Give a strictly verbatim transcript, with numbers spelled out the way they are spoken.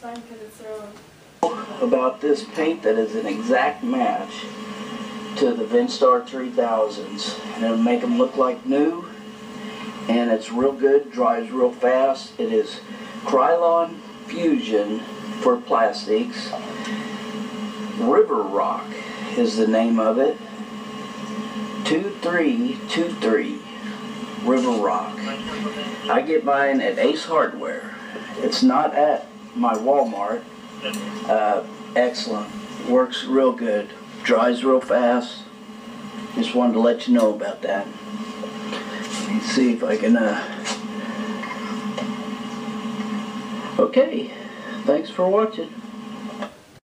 fine because it's so... About this paint that is an exact match to the Vendstar three thousands, and it'll make them look like new, and it's real good, dries real fast. It is Krylon Fusion for plastics. River Rock is the name of it. two three two three River Rock. I get mine at Ace Hardware. It's not at my Walmart. Uh, excellent. Works real good. Dries real fast. Just wanted to let you know about that. Let me see if I can... Uh... Okay. Thanks for watching.